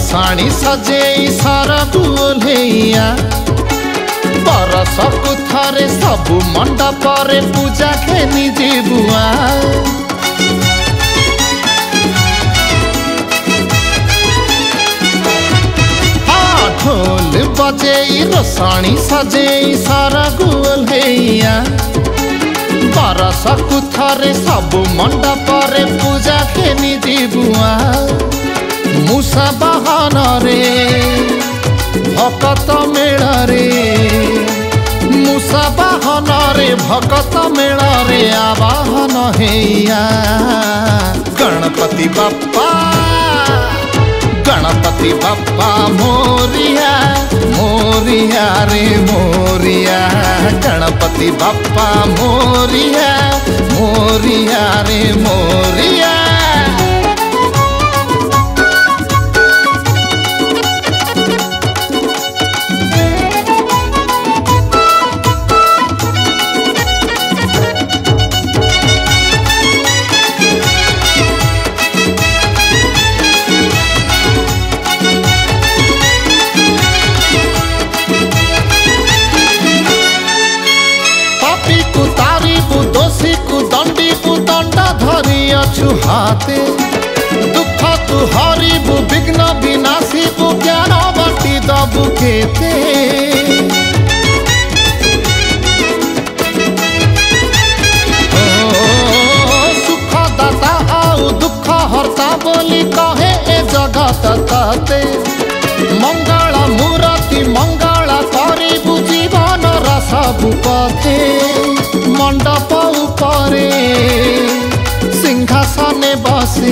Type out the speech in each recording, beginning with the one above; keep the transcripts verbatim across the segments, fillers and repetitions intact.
रसाणी सजेई सरगु ओल्हेइया बरसकु थरे सबु मंडपरे पूजा खेनी जीबुआ ढोल बजेई रसाणी सजेई सरगु ओल्हेइया बरसकु थरे सबु मंडपरे पूजा खेनी जीबुआ मूसा बाहन रे भकत मेला रे मूसा बाहन रे भकत मेला रे आवाहन हैया गणपति बप्पा गणपति बप्पा मोरिया मोरिया रे मोरिया गणपति बप्पा मोरिया मोरिया रे मोरिया हाथे दुख तु हरिबु विघ्न विनाशिबु ज्ञान बाटी दबु केते सुख दाता आउ दुख हरता बोली कहे ए जगत तते मंगल मूर्ति मंगल करिबु जीवन सबु पथे मंडप उपरे सिंहासने बसी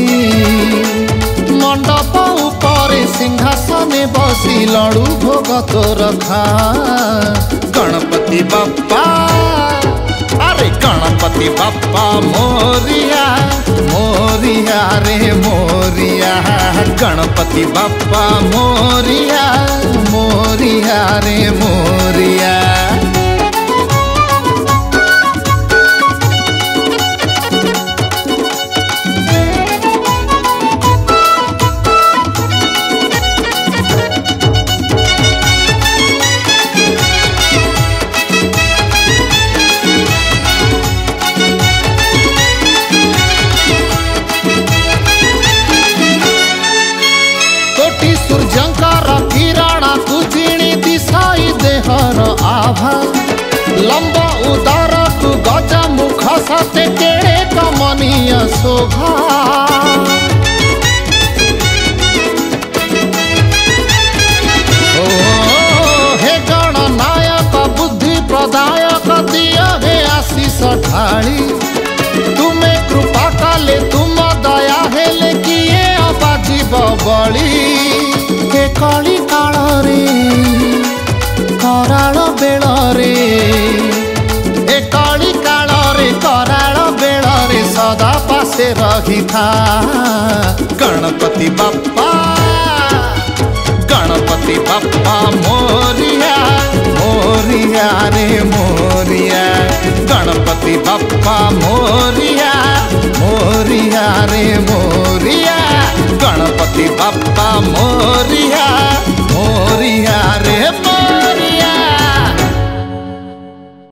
मंडप उपरे सिंहासने बसी लड़ू भोग तो रखा गणपति बप्पा अरे गणपति बप्पा मोरिया मोरिया रे मोरिया गणपति बप्पा मोरिया मोरिया रे मोरिया सूर्यंकर किरण कुजिणी दिशाई देहर आभा लंब उदर कु गज मुख सते केड़े कमनीय शोभा ओ हे गणनायक बुद्धि प्रदायक दिय हे आशीष ढाली तुमे कृपा कले तुम दया हेले किए अबाजीब बड़ी कली काल रे कराल बेल रे ए कली काल रे कराल बेल रे सदा पासे रही था गणपति बप्पा गणपति बप्पा मोरिया मोरिया रे मोरिया गणपति बप्पा मोरिया मोरिया रे मोरिया गणपति बप्पा मोरिया